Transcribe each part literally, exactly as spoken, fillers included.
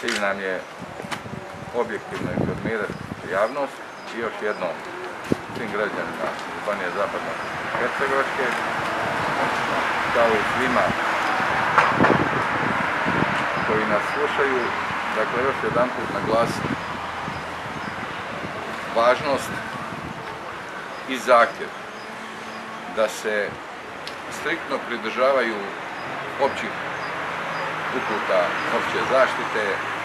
Cilj nam je objektivno informirati javnost i još jednom svim građanima Županije Zapadno-Hercegovačke, kao i svima koji nas slušaju, dakle još jedanput naglasiti važnost i zahtjev da se striktno pridržavaju općih uputa opće zaštite,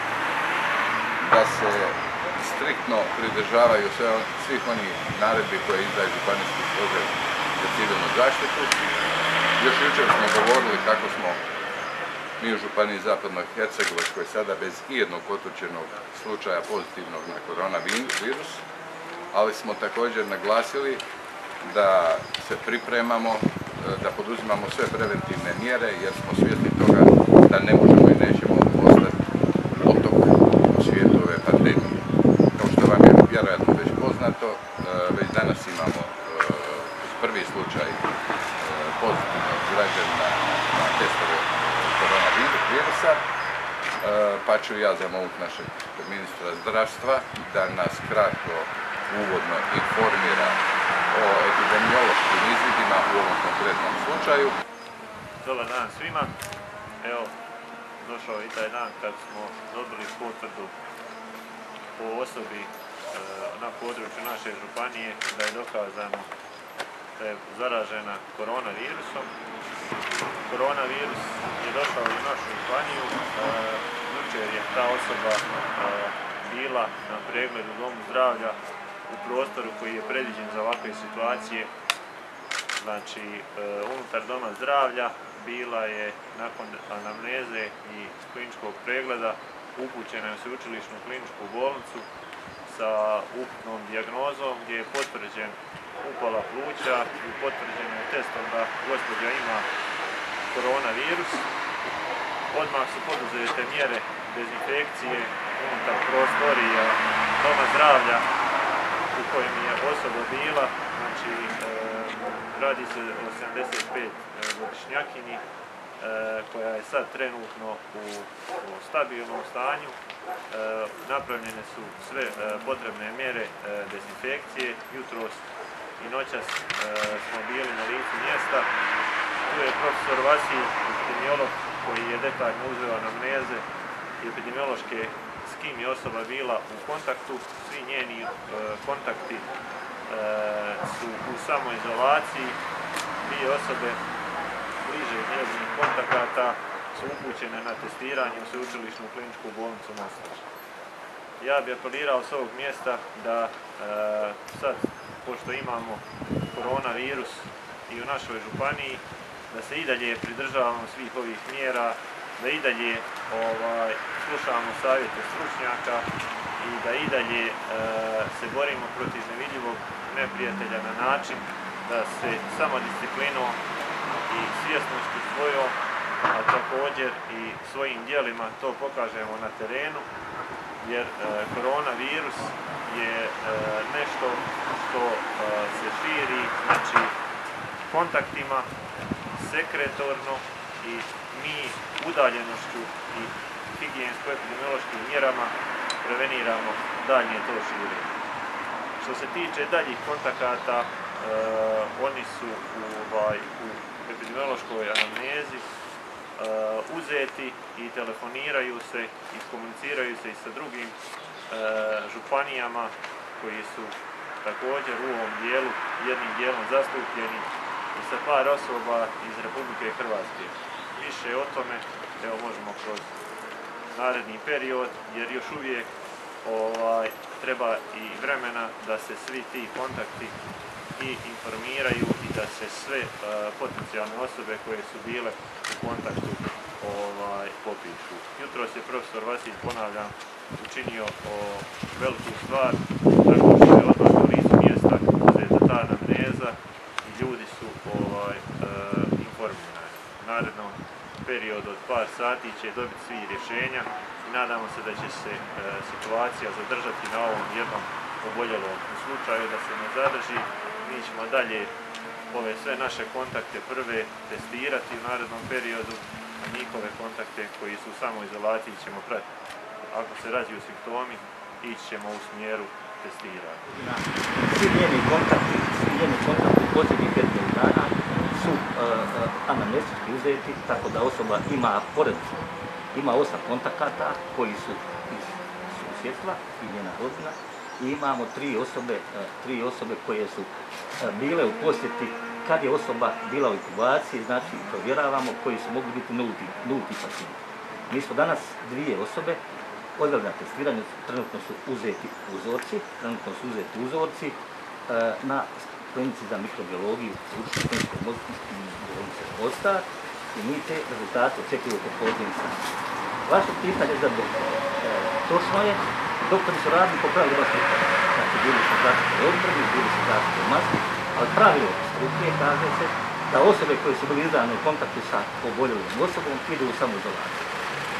da se striktno pridržavaju sve, svih onih naredbi koje izdaje Županijski stožer za civilnu zaštitu. Još jučer smo govorili kako smo mi u Županiji Zapadno-Hercegovačkoj sada bez ijednog potvrđenog slučaja pozitivnog na koronavirus, ali smo također naglasili da se pripremamo, da poduzimamo sve preventivne mjere jer smo svjesni toga da ne možemo i nećemo ostati otok u svijetu ove pandemije. Kao što vam je vjerojatno već poznato, već danas imamo prvi slučaj pozitivnog građanina na testove koronavirusa, pa ću ja zamoliti našeg ministra zdravstva da nas kratko uvodno informira o epidemiološkim izvidima u ovom konkretnom slučaju. Dobar dan svima. Evo, došao i taj dan kad smo dobili potvrdu po osobi e, na području naše županije da je dokazano da je zaražena koronavirusom. Koronavirus je došao u našu županiju. E, jučer je ta osoba e, bila na pregledu u domu zdravlja u prostoru koji je predviđen za ovakve situacije, znači e, unutar doma zdravlja. Bila je nakon anamneze i kliničkog pregleda upućena u sveučilišnu kliničku bolnicu sa uputnom dijagnozom gdje je potvrđen upala pluća i potvrđeno je testom da gospođa ima koronavirus. Odmah su poduzete mjere dezinfekcije unutar prostorija doma zdravlja u kojem je osoba bila, znači e, radi se o sedamdeset pet godišnjakinji e, koja je sad trenutno u, u stabilnom stanju. E, napravljene su sve e, potrebne mjere e, dezinfekcije. Jutros i noćas e, smo bili na licu mjesta. Tu je profesor Vasilj, epidemiolog, koji je detaljno uzeo anamneze i epidemiološke s kim je osoba bila u kontaktu. Svi njeni e, kontakti e, su u samoizolaciji. Dvije osobe bliže njezinih kontakata su upućene na testiranje u sveučilišnu kliničku bolnicu Mostar. Ja bih apelirao s ovog mjesta da e, sad, pošto imamo koronavirus i u našoj županiji, da se i dalje pridržavamo svih ovih mjera, da i dalje ovaj, slušamo savjete stručnjaka i da i dalje e, se borimo protiv nevidljivog neprijatelja na način da se samodisciplinom i svjesnošću svojom, a također i svojim djelima to pokažemo na terenu, jer e, koronavirus je e, nešto što e, se širi, znači kontaktima, sekretorno, i mi udaljenošću i higijensko-epidemiološkim mjerama preveniramo dalje to širenje. Što se tiče daljih kontakata, e, oni su u, ovaj, u epidemiološkoj anamnezi e, uzeti i telefoniraju se i komuniciraju se i sa drugim e, županijama koji su također u ovom dijelu jednim dijelom zastupljeni i sa par osoba iz Republike Hrvatske. Više o tome evo možemo kroz naredni period, jer još uvijek ovaj, treba i vremena da se svi ti kontakti i informiraju i da se sve uh, potencijalne osobe koje su bile u kontaktu ovaj, popišu. Jutros je profesor Vasilj, ponavljam, učinio o, veliku stvar, tako što je odmah na licu mjesta uzeta ta anamneza i ljudi su ovaj, uh, informirani. U narednom periodu od par sati će dobiti svi rješenja i nadamo se da će se e, situacija zadržati na ovom jednom oboljelom. U slučaju da se ne zadrži, mi ćemo dalje ove sve naše kontakte prve testirati u narednom periodu, a njihove kontakte koji su u samoizolaciji ćemo pratiti. ako se razviju simptomi, ići ćemo u smjeru testiranja. Svi njeni kontakti, svi njeni kontakti u posljednjih petnaest dana su uh, uh, anamnestički uzeti, tako da osoba ima, pored, ima osam kontakata koji su iz susjedstva i njena rodbina i imamo tri osobe, uh, tri osobe koje su uh, bile u posjeti kad je osoba bila u inkubaciji, znači provjeravamo koji su mogli biti nulti, nulti pacijenti. Mi smo danas dvije osobe odveli na testiranje, trenutno su uzeti uzorci, trenutno su uzeti uzorci uh, na klinici za mikrobiologiju u Kliničkoj bolnici Mostar i mi te rezultate očekujemo po podzim sati. Vaše pitanje za doktora. E, točno je, doktori su radili po pravilu struke. Znači, bili su zaštite odbrani, bili su zaštite maske, ali pravilo struke kaže se da osobe koje su bili izdane u kontaktu sa oboljelom osobom idu u samoizolaciju. E,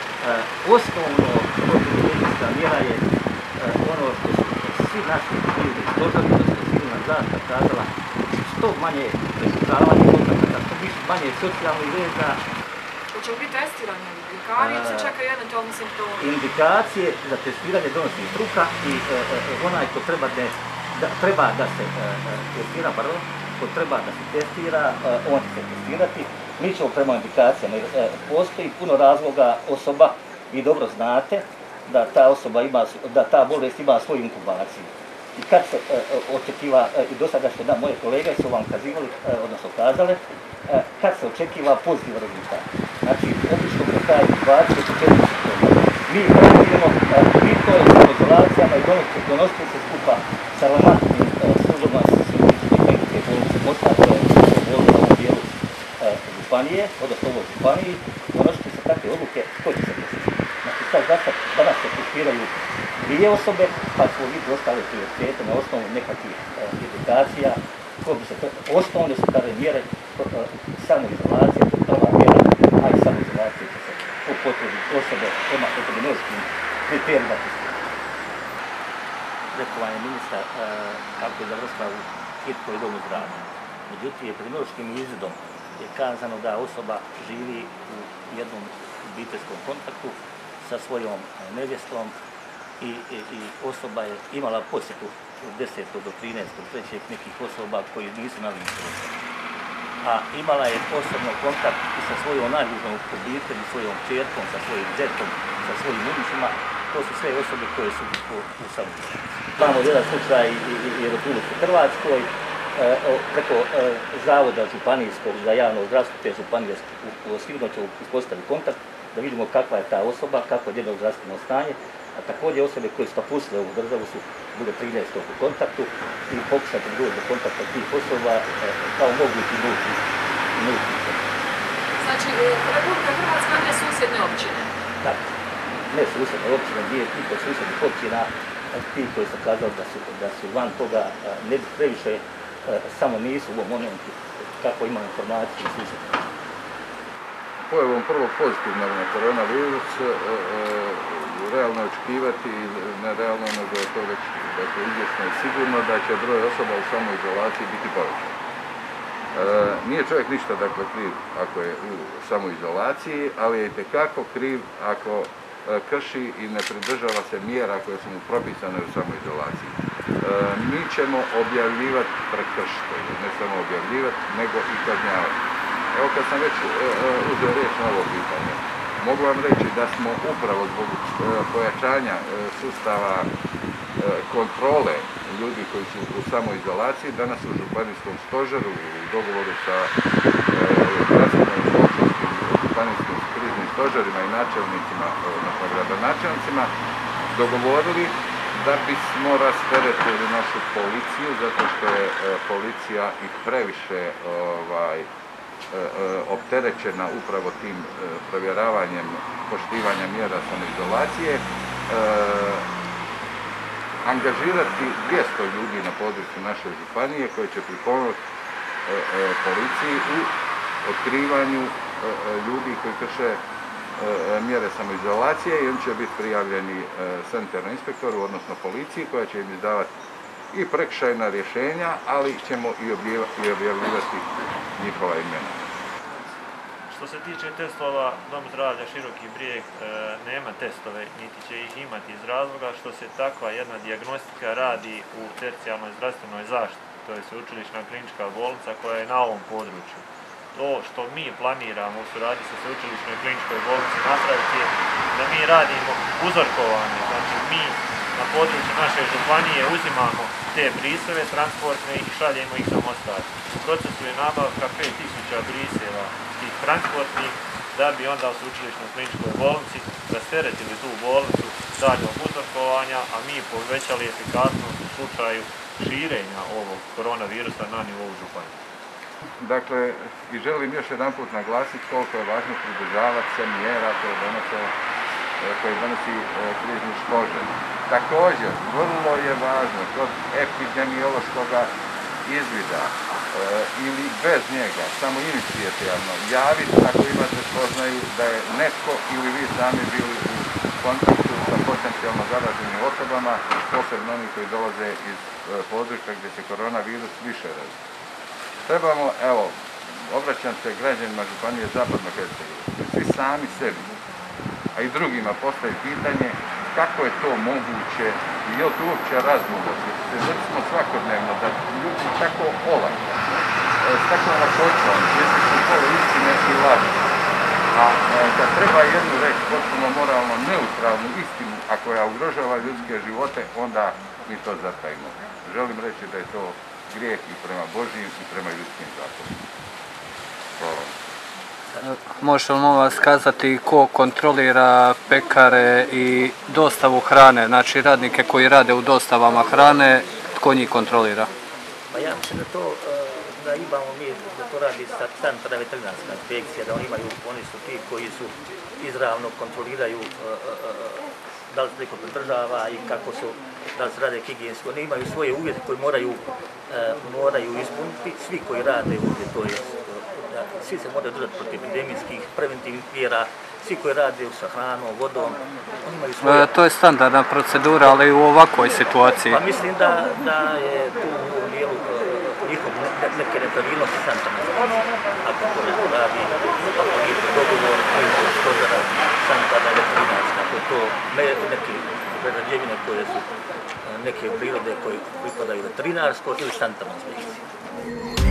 osnovno protivepidemijska mjera je e, ono što su svi naši krizni stožari, što je civilna zaštita kazala, što manje pridržavanje kontakata, što više manje socijalnih veza. Hoće li biti testiranje indikacije ili se čekaju eventualni simptomi? Indikacije za testiranje donosi struka i e, e, onaj ko treba, ne, da, treba da se e, testira, pardon, ko treba da se testira, e, on će se testirati. Mi ćemo prema indikacijama, jer e, postoji puno razloga osoba, vi dobro znate da ta osoba ima, da ta bolest ima svoju inkubaciju. I kad se e, očekiva, e, i do sada što da moje kolege su vam kazivali, e, odnosno kazale, e, kad se očekiva pozitivan rezultat. Znači, obično kod taj inkubacije su četiri simptoma. Mi predvidimo, e, bitno je sa izolacijama i donosite se skupa sa relevantnim e, službama Kliničke bolnice Mostar, koje je bolno na ovom dijelu e, županije, odnosno ovoj županiji, donosite se takve odluke ko će se testirati. Znači, sad zasad, danas se testiraju dvije osobe, pa smo vidjeli ostale prioritete na osnovu nekakvih e, edukacija, ko bi se to, osnovne su tada mjere, e, samoizolacije, to je prva mjera, a i samoizolacije će se po potrebi osobe, prema epidemiološkim kriterijima testirati. Rekao vam je ministar e, kako je završila u Hitkovoj domu zdravlja. Međutim, epidemiološkim izvidom je kazano da osoba živi u jednom obiteljskom kontaktu sa svojom nevjestom i, i, i osoba je imala posjetu od desetog do trinaestog trećeg nekih osoba koji nisu navikli. A imala je osobno kontakt i sa svojom najbližom obitelji, svojom čerkom, sa svojim djetom, sa svojim unucima. To su sve osobe koje su u, u samoizolaciji. Imamo jedan slučaj i, i, i Republike Hrvatskoj, e, preko e, Zavoda županijskog za javno zdravstvo, te županije sigurno će uspostaviti kontakt, da vidimo kakva je ta osoba, kako je njeno zdravstveno stanje, a također osobe koje su napustile ovu državu su bude trinaestog u kontaktu i pokušati doći do kontakta tih osoba e, kao mogući nulti. Znači, Republika Hrvatska ne susjedne općine? Tako, ne susjedne općine, gdje je tih susjednih općina, ti koji su kazali da su, da su van toga, ne bi previše, samo nisu u ovom momentu, kako ima informaciju i susjedne. Pojavom prvog pozitivnog na koronavirus, e, e, realno je očekivati, ne realno, nego je to već dakle, izvjesno i sigurno da će broj osoba u samoizolaciji biti povećan. E, nije čovjek ništa dakle, kriv ako je u samoizolaciji, ali je itekako kriv ako e, krši i ne pridržava se mjera koje su mu propisane u samoizolaciji. E, mi ćemo objavljivati prekršitelje, ne samo objavljivati, nego i kažnjavati. Evo kad sam već e, uzeo riječ na ovo pitanje, mogu vam reći da smo upravo zbog e, pojačanja e, sustava e, kontrole ljudi koji su u samoizolaciji danas u županijskom stožeru u dogovoru sa zdravstvenim i općinskim županijskim kriznim stožerima i načelnicima, odnosno gradonačelnicima, dogovorili da bismo rasteretili našu policiju, zato što je e, policija i previše ovaj, opterećena upravo tim provjeravanjem poštivanja mjera samoizolacije, e, angažirati dvjesto ljudi na području naše županije koji će pripomoći e, e, policiji u otkrivanju e, ljudi koji krše e, mjere samoizolacije i oni će biti prijavljeni e, sanitarnom inspektoru, odnosno policiji koja će im izdavati i prekršajna rješenja, ali ćemo i objavljivati njihova imena. Što se tiče testova, Dom zdravlja Široki Brijeg e, nema testove, niti će ih imati iz razloga što se takva jedna dijagnostika radi u tercijarnoj zdravstvenoj zaštiti, to je sveučilišna klinička bolnica koja je na ovom području. To što mi planiramo u suradnji sa sveučilišnoj kliničkoj bolnici napraviti je da mi radimo uzorkovanje, znači mi na području naše županije uzimamo te briseve transportne i šaljemo ih za Mostar. U procesu je nabavka pet tisuća briseva tih transportnih da bi onda u sveučilišnoj kliničkoj bolnici rasteretili tu bolnicu daljog uzorkovanja, a mi povećali efikasnost u slučaju širenja ovog koronavirusa na nivou županije. Dakle, i želim još jedan put naglasiti koliko je važno pridržavati se mjera koje donose koje donosi krizni stožer. Također, vrlo je važno kod epidemiološkog izvida e, ili bez njega, samo inicijativno, javiti ako imate spoznaju da je netko ili vi sami bili u kontaktu sa potencijalno zaraženim osobama, posebno oni koji dolaze iz e, područja gdje se koronavirus više razi. Trebamo, evo, obraćam se građanima županije Zapadno-Hercegovine, svi sami sebi, a i drugima postoji pitanje kako je to moguće i je li to uopće razumno. Svjedoci smo svakodnevno da ljudi tako olako, s takvom lakoćom, svjesni su polu istine i laži. A kad treba jednu reći potpuno moralno neutralnu istinu, a koja ugrožava ljudske živote, onda mi to zatajimo. Želim reći da je to grijeh i prema Božjim i prema ljudskim zakonima. Hvala. Možete li molim vas kazati ko kontrolira pekare i dostavu hrane, znači radnike koji rade u dostavama hrane, tko njih kontrolira? Pa ja mislim da to, da imamo mi, da to radi sanitarna veterinarska inspekcija, da oni imaju, oni su ti koji su izravno kontroliraju da li se neko pridržava i kako su, da li se rade higijensko, oni imaju svoje uvjete koje moraju, moraju ispuniti, svi koji rade uvjete, to je svi se moraju držati protiv epidemijskih, preventivnih mjera, svi koji rade sa hranom, vodom, oni imaju svoje... E, to je standardna procedura, ali u ovakvoj situaciji. Pa mislim da, da je tu u dijelu uh, njihov ne, neke nepravilnosti sanitarne inspekcije. Ako to neko radi, ako nije to dogovor, koji to stožera sanitarna veterinarska, ako je to ne, neke prerađevine koje su uh, neke prirode koje pripadaju veterinarskoj ili sanitarnoj inspekciji.